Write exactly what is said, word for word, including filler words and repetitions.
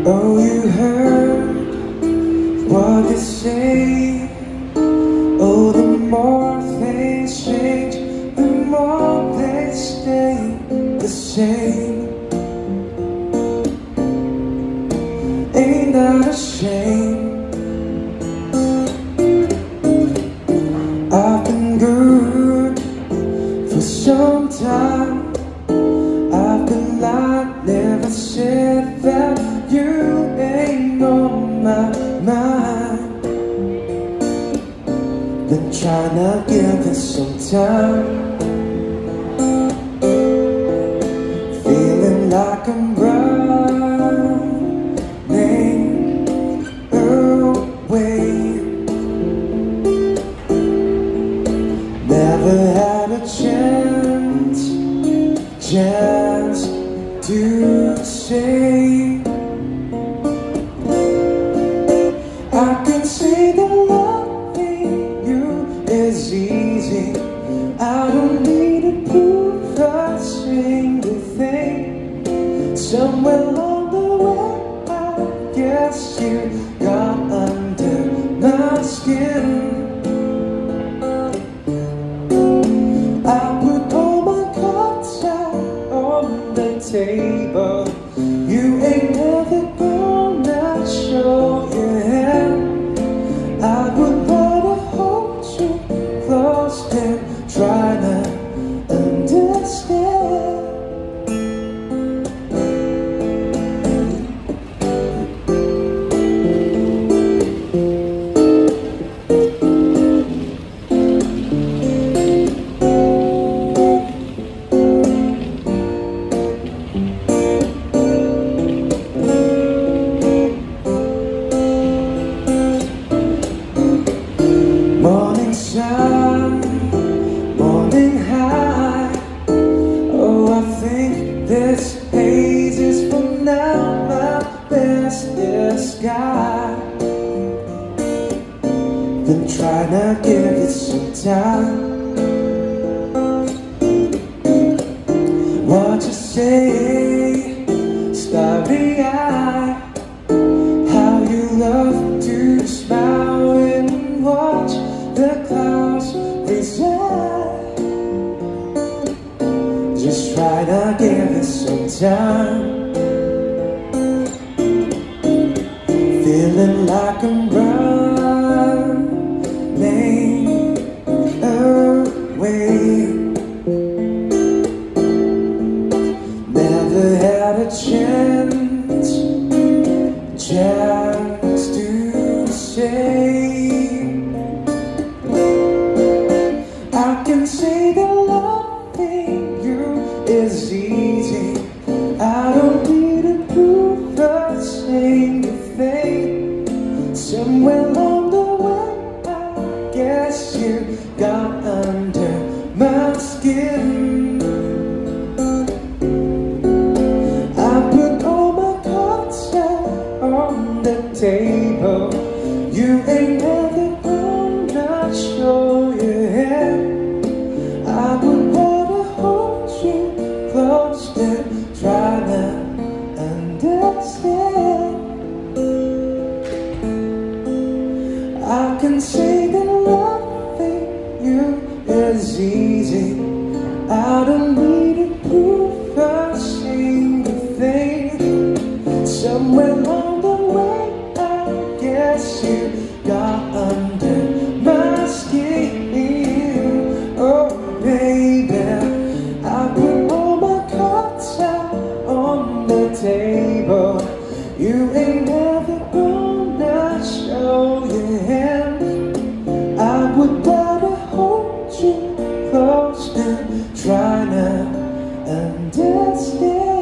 Oh, you heard what they say. Oh, the more things change, the more they stay the same. Ain't that a shame? I've been good for some time. I've been like, never said that you ain't on my mind. Been trying to give it some time. Feeling like I'm running away. Never had a chance, chance to say. I can say that loving you is easy. I don't need to prove a single thing. Somewhere along the way, I guess you got under my skin. I put all my cards out on the table. You ain't never gonna show your hand. I would rather hold you close than try to understand. Morning sun, morning high. Oh, I think this haze is for now my best disguise. Been trying to give it some time. What you say, starry eye. How you love to smile and watch the clouds reside. Just try to give it some time. Feeling like I'm running away. Never had a chance, chance to say. I can say that loving you is easy. I don't need to prove a single thing. Somewhere along the way, I guess you got under my skin. I put all my cards out on the table. You ain't never gonna show your hand. I would rather hold you close than try to understand. I can say that loving you is easy. I don't need to prove a single thing. Somewhere along the way, I guess you got under my skin. Oh, baby, I put all my cards out on the table. You ain't never gonna show your hand. I would rather hold you close than try to understand.